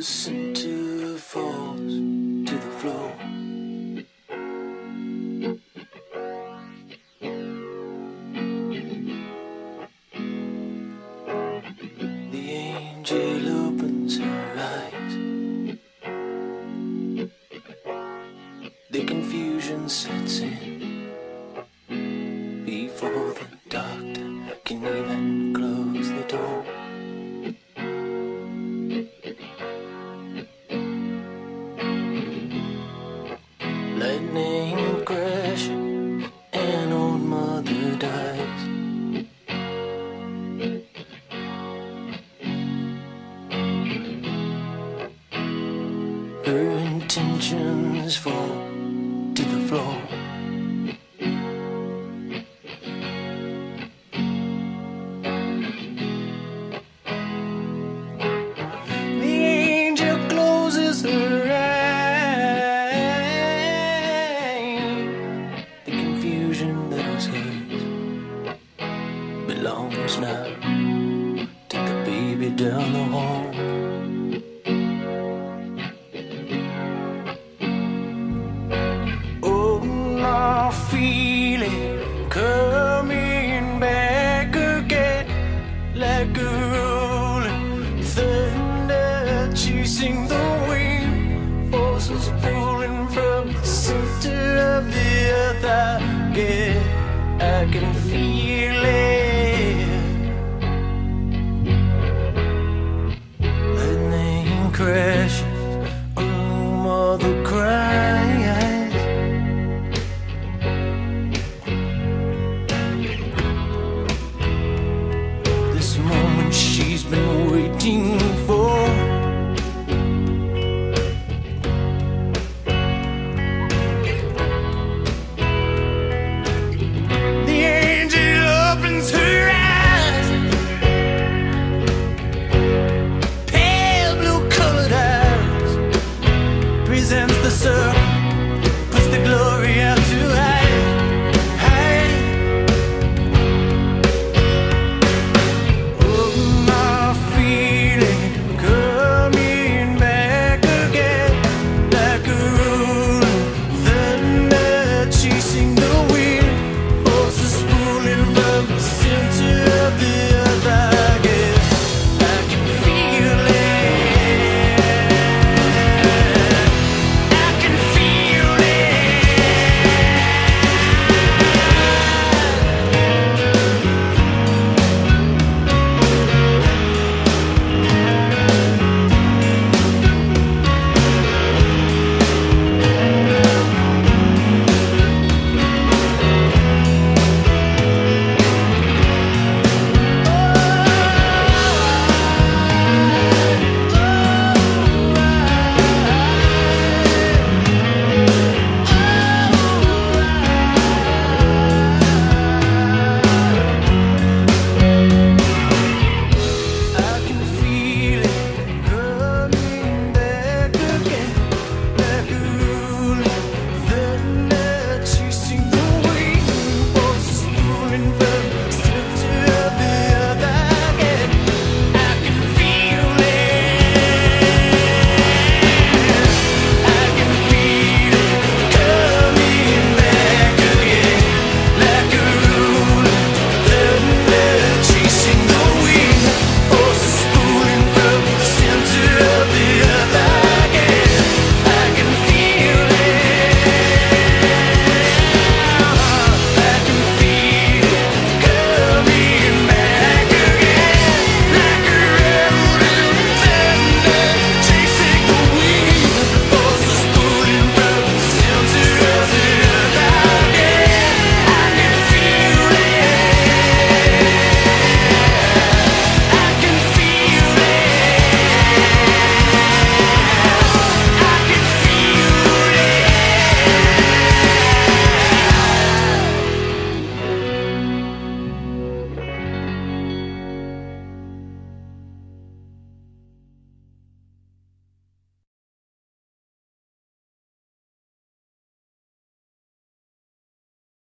Listen to the falls, to the floor. The angel opens her eyes. The confusion sets in before the doctor can even close the door. Lightning crashing, and old mother dies. Her intentions fall to the floor. The angel closes her eyes. The confusion that was hers belongs now to the baby down the hall. Feeling coming back again, like a rolling thunder chasing the wind, forces pulling from the center of the earth. I can feel